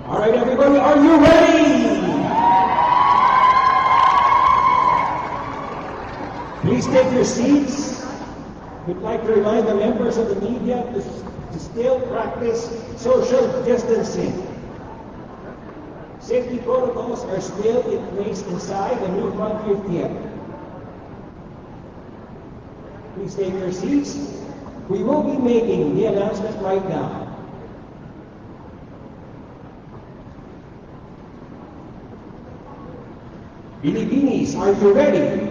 All right, everybody, are you ready? Please take your seats. We'd like to remind the members of the media to still practice social distancing. Safety protocols are still in place inside the new Frontier Theater. Please take your seats. We will be making the announcement right now. Binibinis, are you ready?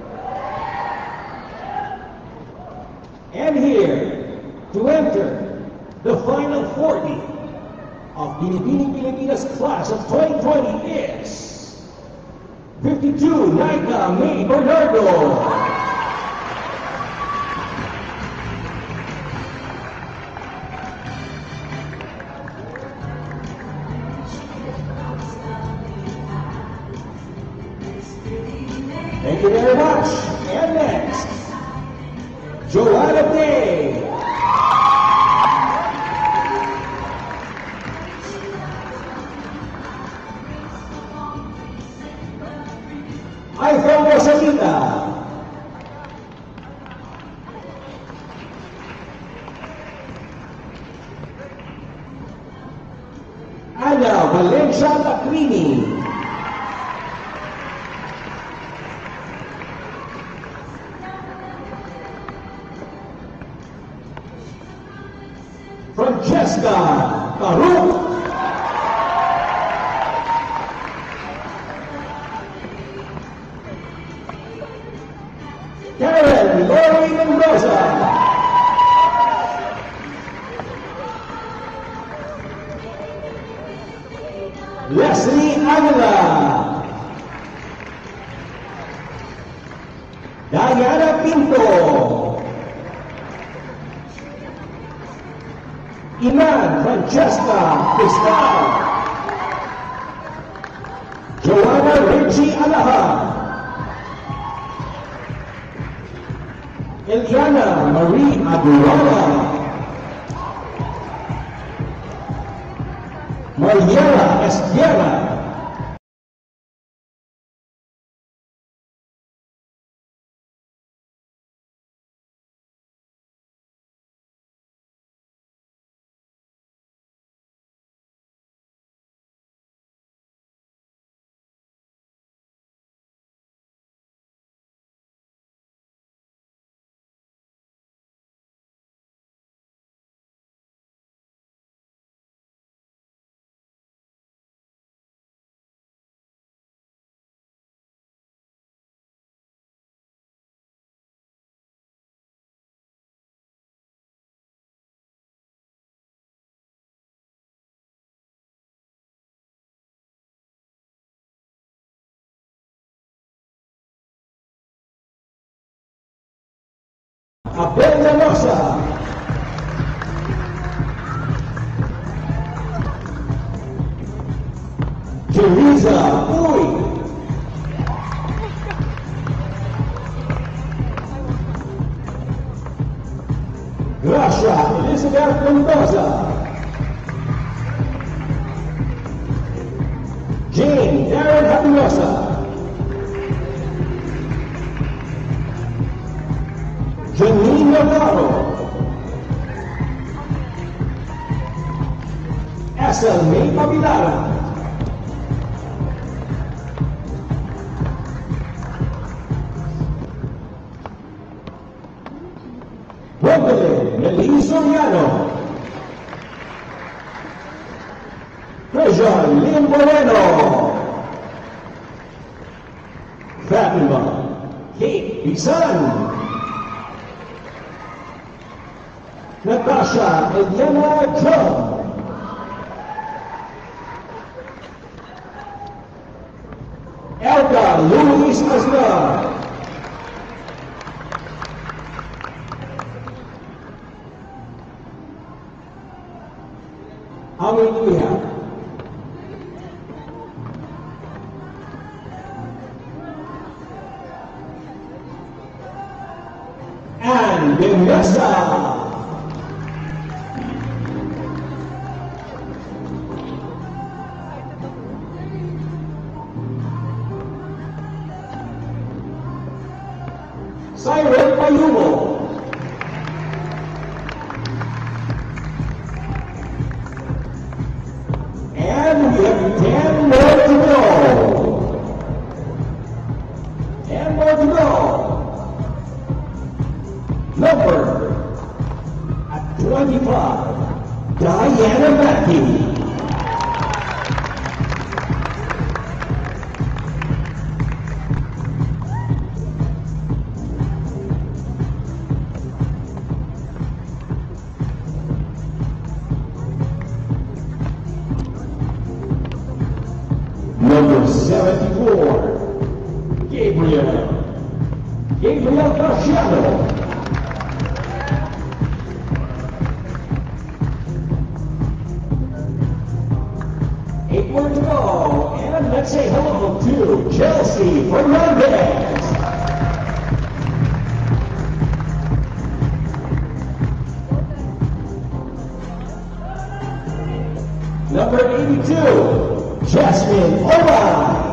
And here, to enter the final 40 of Binibining Pilipinas class of 2020 is 52, Nika May Bernardo. Thank you very much. And next, Joanna Day. Ivan Rosalita. Ana Valencia Lacrini. Francesca Caruk. Karen Lori Mendoza. Leslie Aguila. Diana Pinto. Iman Francesca Cristal. Joanna Richie Alaha. Eliana Marie Aguilera. Mariela Esguerra. Abel Llanosa. Teresa Uy. Gracia Elizabeth Mendoza. Jane Darren Habilosa. Janine Navarro. Esel May Pabilara. Gwendolyn Melise Soriano. Treasure Lynn Moreno. Fatima Kate Bizan. Natasha Eliana John. Elga Luis Aznar. How many do we have? And Vanessa. Siren Payumo. And we have 10 more to go. 10 more to go. Number at 25, Diana Mackey. Number 74, Gabriel Garciano. Eight more to go, and let's say hello to Chelsea Fernandez. Number 82, Jasmine Oba.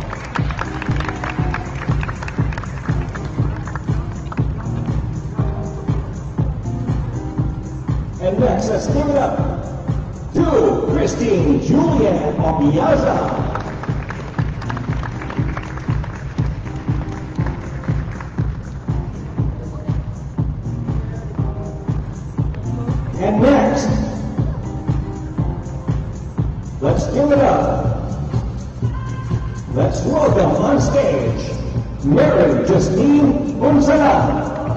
And next, let's give it up to Christine Julian Obiaza. And next, let's give it up. Let's welcome on stage Mary Justine Gonzalez.